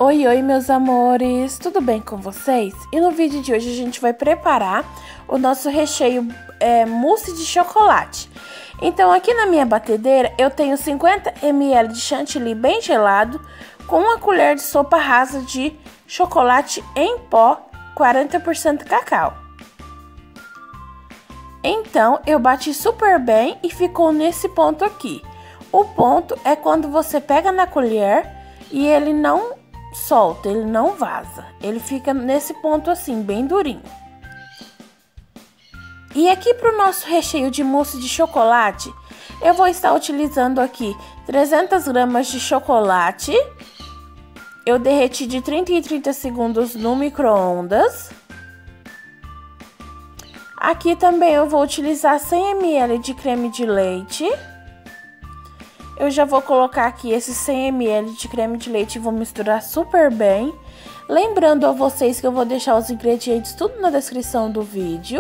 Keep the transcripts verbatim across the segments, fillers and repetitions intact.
Oi, oi, meus amores, tudo bem com vocês? E no vídeo de hoje a gente vai preparar o nosso recheio é, mousse de chocolate. Então aqui na minha batedeira eu tenho cinquenta mililitros de chantilly bem gelado com uma colher de sopa rasa de chocolate em pó quarenta por cento cacau. Então eu bati super bem e ficou nesse ponto aqui. O ponto é quando você pega na colher e ele não solta, ele não vaza. Ele fica nesse ponto assim, bem durinho. E aqui para o nosso recheio de mousse de chocolate, eu vou estar utilizando aqui trezentas gramas de chocolate. Eu derreti de trinta em trinta segundos no micro-ondas. Aqui também eu vou utilizar cem mililitros de creme de leite. Eu já vou colocar aqui esses cem mililitros de creme de leite e vou misturar super bem. Lembrando a vocês que eu vou deixar os ingredientes tudo na descrição do vídeo.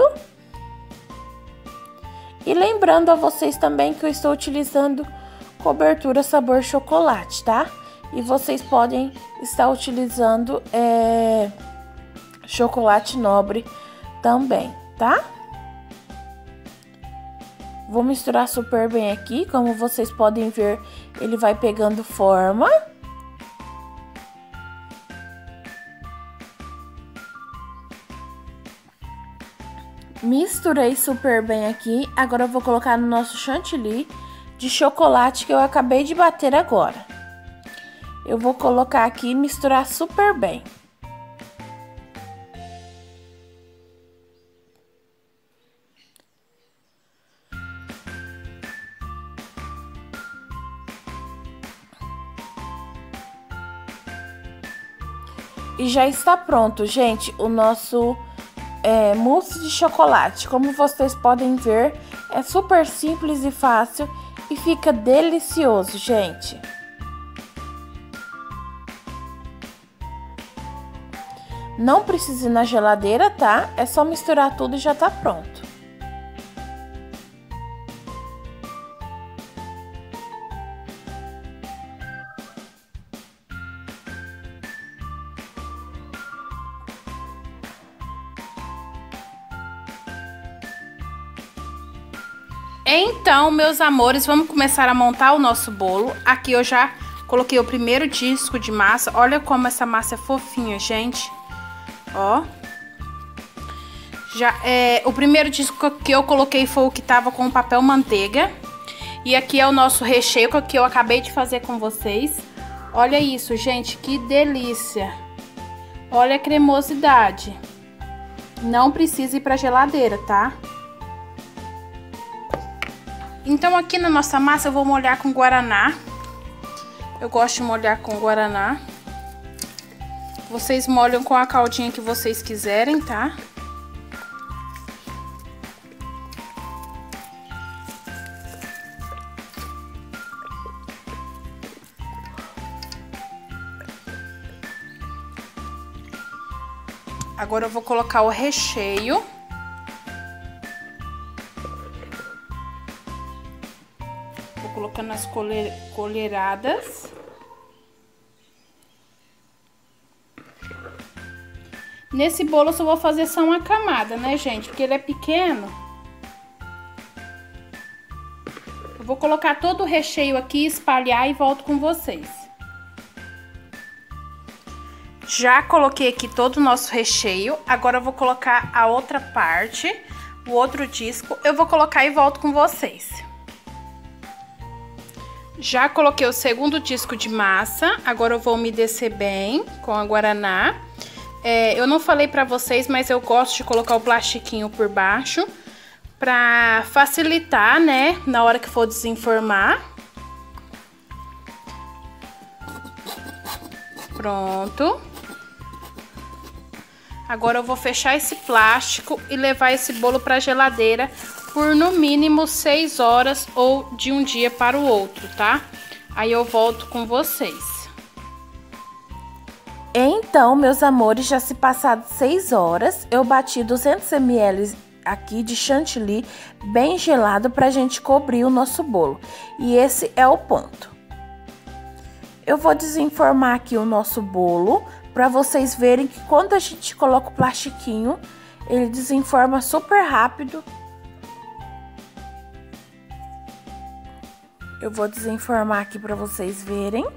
E lembrando a vocês também que eu estou utilizando cobertura sabor chocolate, tá? E vocês podem estar utilizando é, chocolate nobre também, tá? Vou misturar super bem aqui, como vocês podem ver, ele vai pegando forma. Misturei super bem aqui, agora eu vou colocar no nosso chantilly de chocolate que eu acabei de bater agora. Eu vou colocar aqui e misturar super bem. E já está pronto, gente, o nosso é, mousse de chocolate. Como vocês podem ver, é super simples e fácil e fica delicioso, gente. Não precisa ir na geladeira, tá? É só misturar tudo e já tá pronto. Então, meus amores, vamos começar a montar o nosso bolo. Aqui eu já coloquei o primeiro disco de massa. Olha como essa massa é fofinha, gente. Ó. Já, é, o primeiro disco que eu coloquei foi o que tava com papel manteiga. E aqui é o nosso recheio que eu acabei de fazer com vocês. Olha isso, gente, que delícia. Olha a cremosidade. Não precisa ir pra geladeira, tá? Então aqui na nossa massa eu vou molhar com guaraná. Eu gosto de molhar com guaraná. Vocês molham com a caldinha que vocês quiserem, tá? Agora eu vou colocar o recheio. Colocando as colheradas. Nesse bolo eu só vou fazer só uma camada, né, gente? Porque ele é pequeno. Eu vou colocar todo o recheio aqui, espalhar e volto com vocês. Já coloquei aqui todo o nosso recheio. Agora eu vou colocar a outra parte, o outro disco. Eu vou colocar e volto com vocês. Já coloquei o segundo disco de massa, agora eu vou umedecer bem com a guaraná. É, eu não falei pra vocês, mas eu gosto de colocar o plastiquinho por baixo pra facilitar, né, na hora que for desenformar. Pronto. Agora eu vou fechar esse plástico e levar esse bolo pra geladeira por no mínimo seis horas ou de um dia para o outro, tá? Aí eu volto com vocês. Então, meus amores, já se passaram seis horas, eu bati duzentos mililitros aqui de chantilly bem gelado pra gente cobrir o nosso bolo. E esse é o ponto. Eu vou desenformar aqui o nosso bolo para vocês verem que quando a gente coloca o plastiquinho, ele desenforma super rápido. Eu vou desenformar aqui para vocês verem.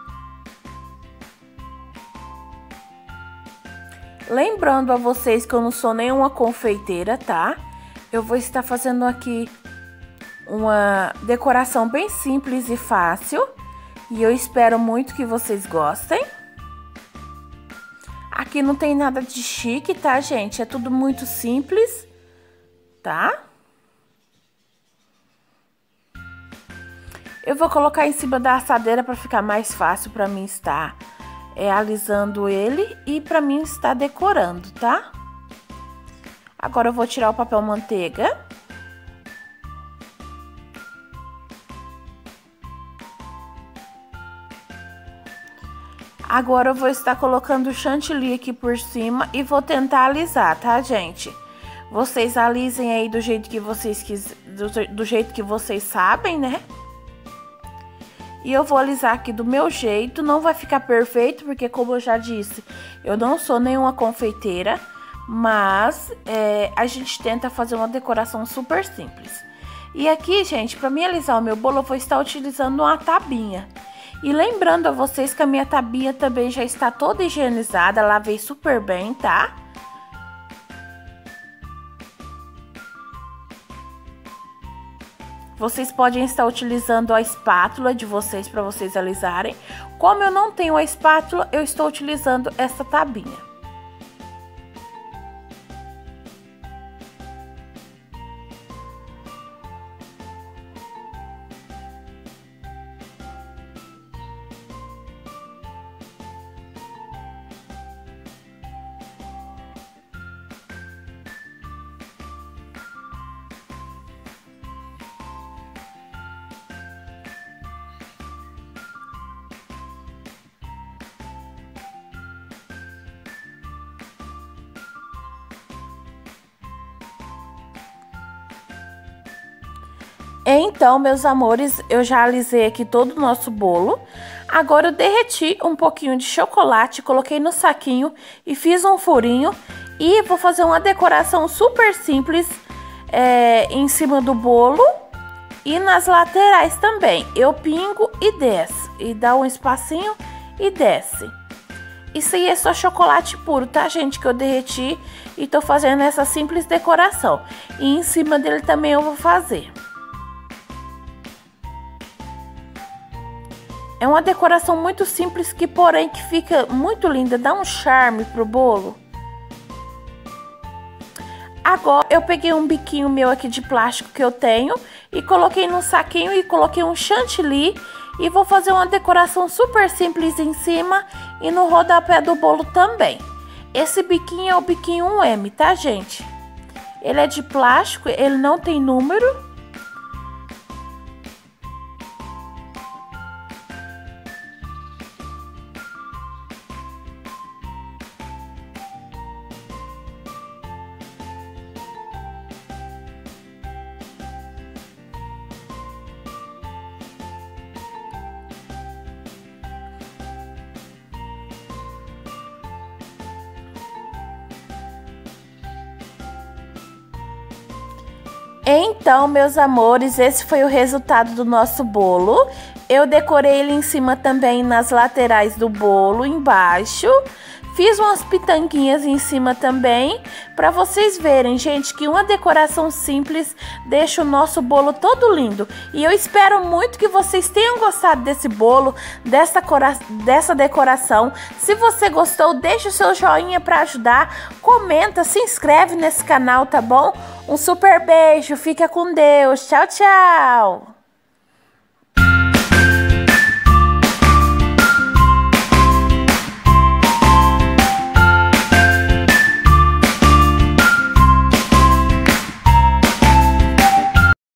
Lembrando a vocês que eu não sou nenhuma confeiteira, tá? Eu vou estar fazendo aqui uma decoração bem simples e fácil. E eu espero muito que vocês gostem. Aqui não tem nada de chique, tá, gente? É tudo muito simples, tá? Eu vou colocar em cima da assadeira para ficar mais fácil para mim estar é, alisando ele e para mim estar decorando, tá? Agora eu vou tirar o papel manteiga. Agora eu vou estar colocando o chantilly aqui por cima e vou tentar alisar, tá, gente? Vocês alisem aí do jeito que vocês quis, do, do jeito que vocês sabem, né? E eu vou alisar aqui do meu jeito, não vai ficar perfeito, porque como eu já disse, eu não sou nenhuma confeiteira, mas é, a gente tenta fazer uma decoração super simples. E aqui, gente, para mim alisar o meu bolo, eu vou estar utilizando uma tabinha. E lembrando a vocês que a minha tabinha também já está toda higienizada, lavei super bem, tá? Vocês podem estar utilizando a espátula de vocês para vocês alisarem. Como eu não tenho a espátula, eu estou utilizando essa tabinha. Então, meus amores, eu já alisei aqui todo o nosso bolo. Agora eu derreti um pouquinho de chocolate, coloquei no saquinho e fiz um furinho. E vou fazer uma decoração super simples é, em cima do bolo e nas laterais também. Eu pingo e desço, e dá um espacinho e desce. Isso aí é só chocolate puro, tá, gente? Que eu derreti e tô fazendo essa simples decoração. E em cima dele também eu vou fazer. É uma decoração muito simples, que porém que fica muito linda, dá um charme pro bolo. Agora eu peguei um biquinho meu aqui de plástico que eu tenho e coloquei num saquinho e coloquei um chantilly e vou fazer uma decoração super simples em cima e no rodapé do bolo também. Esse biquinho é o biquinho um M, tá, gente? Ele é de plástico, ele não tem número. Então, meus amores, esse foi o resultado do nosso bolo. Eu decorei ele em cima também, nas laterais do bolo, embaixo. Fiz umas pitanguinhas em cima também, para vocês verem, gente, que uma decoração simples deixa o nosso bolo todo lindo. E eu espero muito que vocês tenham gostado desse bolo, dessa, dessa decoração. Se você gostou, deixa o seu joinha para ajudar, comenta, se inscreve nesse canal, tá bom? Um super beijo, fica com Deus, tchau, tchau!